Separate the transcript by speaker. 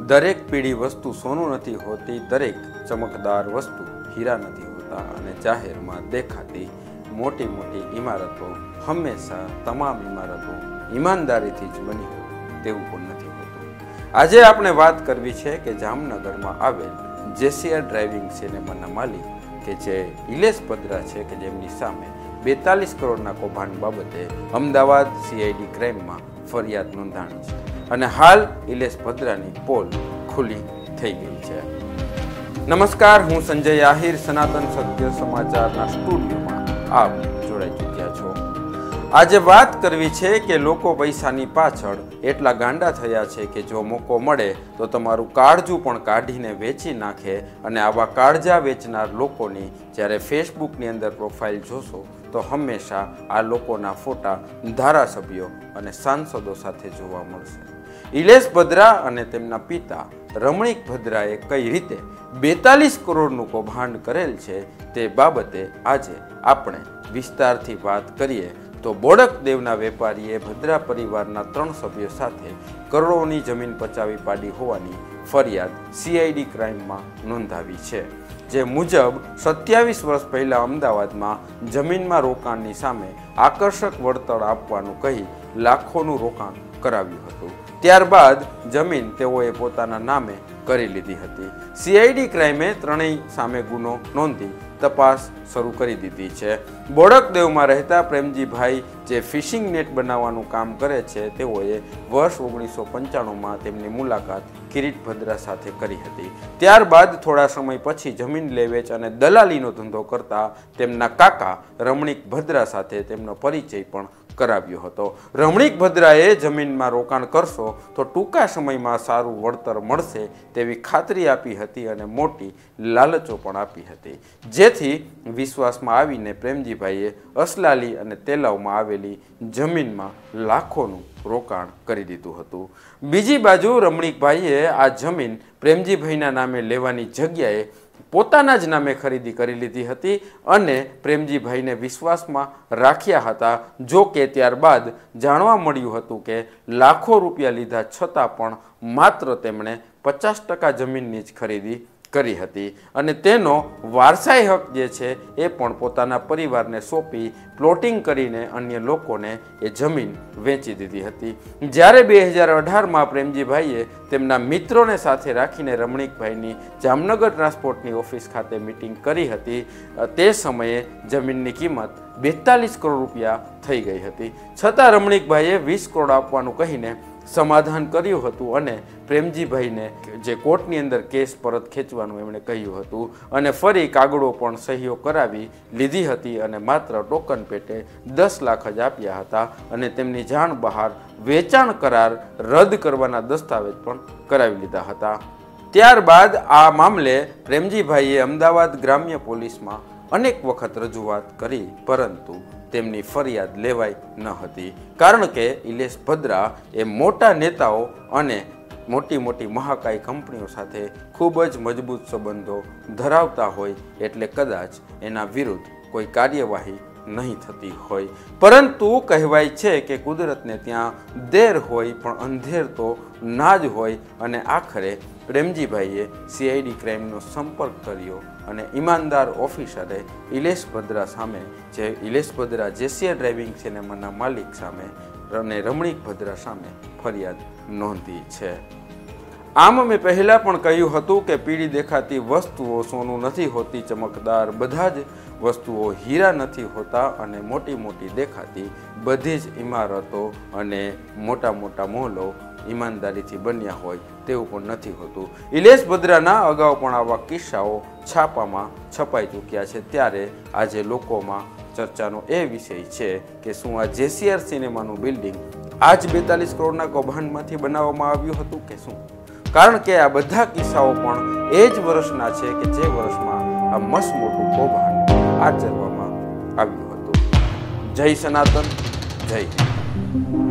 Speaker 1: દરેક પીળી વસ્તુ સોનું નથી હોતી, દરેક ચમકદાર વસ્તુ હીરા નથી હોતા અને જાહેરમાં દેખાતી મોટી મોટી ઇમારતો હંમેશા તમામ ઇમારતો ઈમાનદારીથી જ બની હોય તેવું પણ નથી હોતું. આજે આપણે વાત કરવી છે કે જામનગરમાં આવેલ જેસીઆર ડ્રાઇવિંગ સિનેમાના માલિક કે જે ઇલેશ ભદ્રા છે કે જેમની સામે 42 કરોડના કૌભાંડ બાબતે અમદાવાદ CID ક્રાઇમમાં ફરિયાદ નોંધાણી છે અને હાલ ઇલેશ ભદ્રાની પોલ ખુલ્લી થઈ ગઈ છે. નમસ્કાર, હું સંજય આહિર, સનાતન સત્ય સમાચારના સ્ટુડિયોમાં આપ જોડાઈ ચૂક્યા છો. આજે વાત કરવી છે કે લોકો પૈસાની પાછળ એટલા ગાંડા થયા છે કે જો મોકો મળે તો તમારું કાળજું પણ કાઢીને વેચી નાખે અને આવા કાળજા વેચનાર લોકોની જ્યારે ફેસબુકની અંદર પ્રોફાઇલ જોશો તો હંમેશા આ લોકોના ફોટા ધારાસભ્યો અને સાંસદો સાથે જોવા મળશે. ઇલેશ ભદ્રા અને તેમના પિતા રમણીક ભદ્રાએ કઈ રીતે 42 કરોડનું કૌભાંડ કરેલ છે તે બાબતે આજે આપણે વિસ્તારથી વાત કરીએ તો બોડકદેવના વેપારીએ ભદ્રા પરિવારના 3 સભ્યો સાથે કરોડોની જમીન પચાવી પાડી હોવાની ફરિયાદ CID ક્રાઇમમાં નોંધાવી છે. જે મુજબ 27 વર્ષ પહેલા અમદાવાદમાં જમીનમાં રોકાણની સામે આકર્ષક વળતર આપવાનું કહી લાખોનું રોકાણ કરાવ્યું હતું. ત્યારબાદ જમીન તેઓએ પોતાના નામે કરી લીધી હતી. CID ક્રાઇમે ત્રણેય સામે ગુનો નોંધી તપાસ શરૂ કરી દીધી છે. બોડકદેવમાં રહેતા પ્રેમજીભાઈ જે ફિશિંગ નેટ બનાવવાનું કામ કરે છે તેઓએ વર્ષ 1995માં તેમની મુલાકાત કિરીટ ભદ્રા સાથે કરી હતી. ત્યારબાદ થોડા સમય પછી જમીન લે વેચ અને દલાલીનો ધંધો કરતા તેમના કાકા રમણીક ભદ્રા સાથે તેમનો પરિચય પણ કરાવ્યો હતો. રમણીક ભદ્રાએ જમીનમાં રોકાણ કરશો તો ટૂંકા સમયમાં સારું વળતર મળશે તેવી ખાતરી આપી હતી અને મોટી લાલચો પણ આપી હતી, જેથી વિશ્વાસમાં આવીને પ્રેમજીભાઈએ અસલાલી અને તેલાવમાં આવેલી જમીનમાં લાખોનું રોકાણ કરી દીધું હતું. બીજી બાજુ રમણીકભાઈએ આ જમીન પ્રેમજીભાઈના નામે લેવાની જગ્યાએ પોતાના જ નામે ખરીદી કરી લીધી હતી અને પ્રેમજીભાઈને વિશ્વાસમાં રાખ્યા હતા. જો કે ત્યારબાદ જાણવા મળ્યું હતું કે લાખો રૂપિયા લીધા છતાં પણ માત્ર તેમણે 50% જમીનની જ ખરીદી કરી હતી અને તેનો વારસાઈ હક જે છે એ પણ પોતાના પરિવારને સોંપી પ્લોટિંગ કરીને અન્ય લોકોને એ જમીન વેચી દીધી હતી. જ્યારે 2018માં પ્રેમજીભાઈએ તેમના મિત્રોને સાથે રાખીને રમણીકભાઈની જામનગર ટ્રાન્સપોર્ટની ઓફિસ ખાતે મિટિંગ કરી હતી તે સમયે જમીનની કિંમત 42 કરોડ રૂપિયા થઈ ગઈ હતી. છતાં રમણીકભાઈએ 20 કરોડ આપવાનું કહીને સમાધાન કર્યું હતું અને પ્રેમજીભાઈને જે કોર્ટની અંદર કેસ પરત ખેંચવાનું એમણે કહ્યું હતું અને ફરી કાગળો પણ સહીઓ કરાવી લીધી હતી અને માત્ર ટોકન પેટે 10 લાખ જ આપ્યા હતા અને તેમની જાણ બહાર વેચાણ કરાર રદ કરવાના દસ્તાવેજ પણ કરાવી લીધા હતા. ત્યારબાદ આ મામલે પ્રેમજીભાઈએ અમદાવાદ ગ્રામ્ય પોલીસમાં અનેક વખત રજૂઆત કરી પરંતુ તેમની ફરિયાદ લેવાઈ ન હતી, કારણ કે ઇલેશ ભદ્રા એ મોટા નેતાઓ અને મોટી મોટી મહાકાય કંપનીઓ સાથે ખૂબ જ મજબૂત સંબંધો ધરાવતા હોય એટલે કદાચ એના વિરુદ્ધ કોઈ કાર્યવાહી નહીં થતી હોય. પરંતુ કહેવાય છે કે કુદરતને ત્યાં દેર હોય પણ અંધેર તો ના જ હોય અને આખરે પ્રેમજીભાઈએ CID ક્રાઇમનો સંપર્ક કર્યો અને ઈમાનદાર ઓફિસરે ઇલેશ ભદ્રા સામે જે ઇલેશ ભદ્રા જેસીઆર ડ્રાઇવિંગ સિનેમાના માલિક સામે અને રમણીક ભદ્રા સામે ફરિયાદ નોંધી છે. આમ મેં પહેલાં પણ કહ્યું હતું કે પીળી દેખાતી વસ્તુઓ સોનું નથી હોતી ચમકદાર, બધા જ વસ્તુઓ હીરા નથી હોતા અને મોટી મોટી દેખાતી બધી જ ઇમારતો અને મોટા મોટા મહોલો ઈમાનદારીથી બન્યા હોય તેવું પણ નથી હોતું. ઇલેશ ભદ્રાના અગાઉ પણ આવા કિસ્સાઓ છાપામાં છપાઈ ચૂક્યા છે. ત્યારે આજે લોકોમાં ચર્ચાનો એ વિષય છે કે શું આ જેસીઆર સિનેમાનું બિલ્ડિંગ આ જ 42 કરોડના કૌભાંડમાંથી બનાવવામાં આવ્યું હતું કે શું? કારણ કે આ બધા કિસ્સાઓ પણ એ જ વર્ષના છે કે જે વર્ષમાં આ મસ્ત મોટું કૌભાંડ આચરવામાં આવ્યું હતું. જય સનાતન, જય હિન્દ.